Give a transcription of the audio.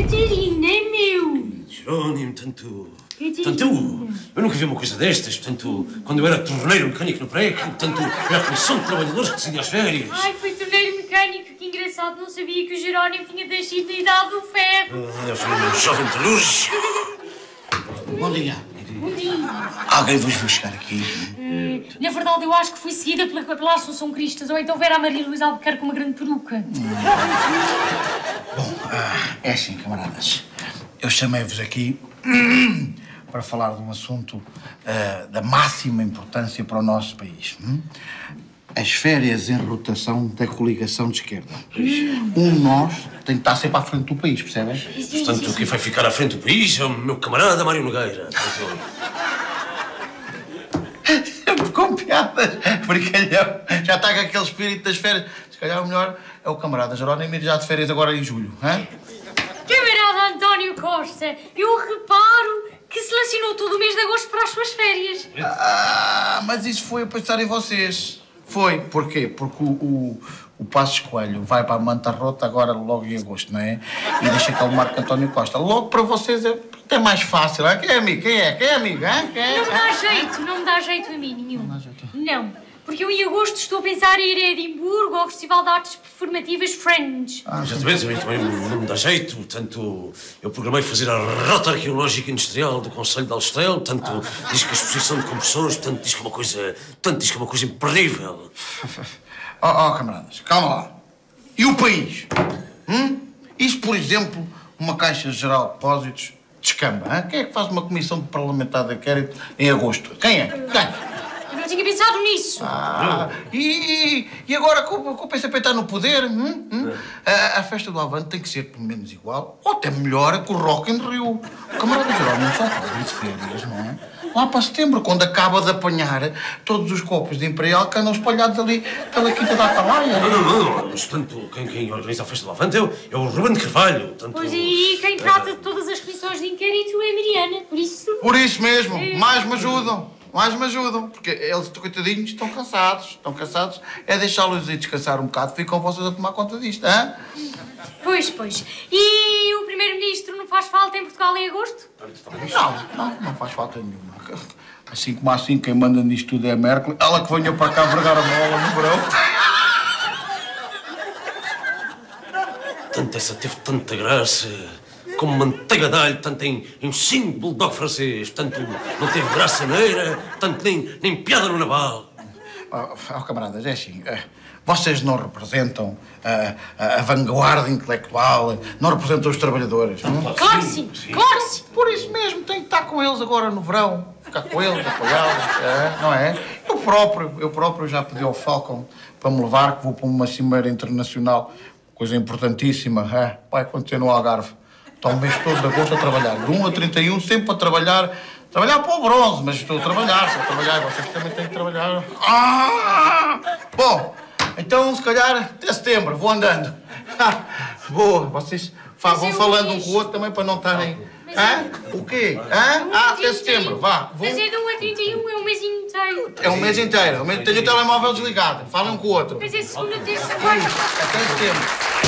Catarina, é meu! Jerónimo, eu nunca vi uma coisa destas, portanto, quando eu era torneiro mecânico no prego, portanto, era a comissão de trabalhadores que decidia as férias. Ai, foi torneiro mecânico, que engraçado, não sabia que o Jerónimo tinha descido da idade do ferro. Eu fui um jovem de luz. Bom dia. Bom dia. Alguém vos viu chegar aqui? Na verdade, eu acho que fui seguida pela Assunção Cristas, ou então ver a Maria Luísa Albuquerque com uma grande peruca. Bom, é assim, camaradas. Eu chamei-vos aqui para falar de um assunto da máxima importância para o nosso país. As férias em rotação da coligação de esquerda. Um de nós tem que estar sempre à frente do país, percebem? Portanto, quem vai ficar à frente do país é o meu camarada Mário Nogueira. Com piadas, brincalhão. Já está com aquele espírito das férias. Se calhar o melhor é o camarada Jerónimo ir já de férias agora em julho, hein? Camarada António Costa, eu reparo que selecionou todo o mês de agosto para as suas férias. Mas isso foi a pensar em vocês. Foi. Porquê? Porque o Passos Coelho vai para a Manta Rota agora logo em agosto, não é? E deixa cá o Marco António Costa. Logo para vocês é mais fácil, não é? Quem é amigo? Quem é amigo, hein? Não me dá jeito, não me dá jeito a mim nenhum. Não dá jeito? Não, porque eu em agosto estou a pensar em ir a Edimburgo ao Festival de Artes Performativas Fringe. Exatamente, também não me dá jeito, portanto, eu programei fazer a Rota Arqueológica Industrial do Conselho de Alstrel, portanto, diz que a exposição de compressores, portanto, diz que é uma coisa imperdível. Camaradas, calma lá. E o país? Isto, por exemplo, uma Caixa Geral de Depósitos descamba, hein? Quem é que faz uma comissão de parlamentar de inquérito em agosto? Quem é? Eu não tinha pensado nisso. E agora que o PCP está no poder, a festa do Avante tem que ser pelo menos igual, ou até melhor que o Rock in Rio. O camarada Jerónimo só pode ir de férias, não é? Lá para setembro, quando acaba de apanhar todos os copos de Imperial que andam espalhados ali pela Quinta da Atalaia. Não, mas, portanto, quem organiza a festa do Avante é o Ruben de Carvalho, portanto... Pois, e quem trata de todas as comissões de inquérito é a Mariana, por isso... Por isso mesmo, mais me ajudam, porque eles, coitadinhos, estão cansados, é deixá-los ir descansar um bocado, ficam vocês a tomar conta disto, hein? Pois. E o Primeiro-Ministro não faz falta em Portugal em agosto? Não faz falta nenhuma. Assim, quem manda nisto tudo é a Merkel, ela que venha para cá vergar a bola no verão. Tanto essa teve tanta graça, como manteiga de alho, tanto em um símbolo bulldog francês, tanto não teve graça neira, tanto nem piada no naval. Camaradas, é assim, vocês não representam a vanguarda intelectual, não representam os trabalhadores. Claro que sim. Por isso mesmo, tem que estar com eles agora no verão, ficar com eles, apoiá-los, não é? Eu próprio já pedi ao Falcon para me levar, que vou para uma cimeira internacional, coisa importantíssima, vai acontecer no Algarve. Estou o mês todo de agosto a trabalhar, de 1 a 31, sempre a trabalhar para o bronze, mas estou a trabalhar, e vocês também têm que trabalhar. Bom, então, se calhar, até setembro, vou andando. Boa, vocês vão falando um com o outro também para não estarem... O quê? Até setembro, vá. Mas é de 1 a 31, é um mês inteiro. É um mês inteiro, tenho o telemóvel desligado, falem um com o outro. Mas é segunda, terça, quarta... Até setembro.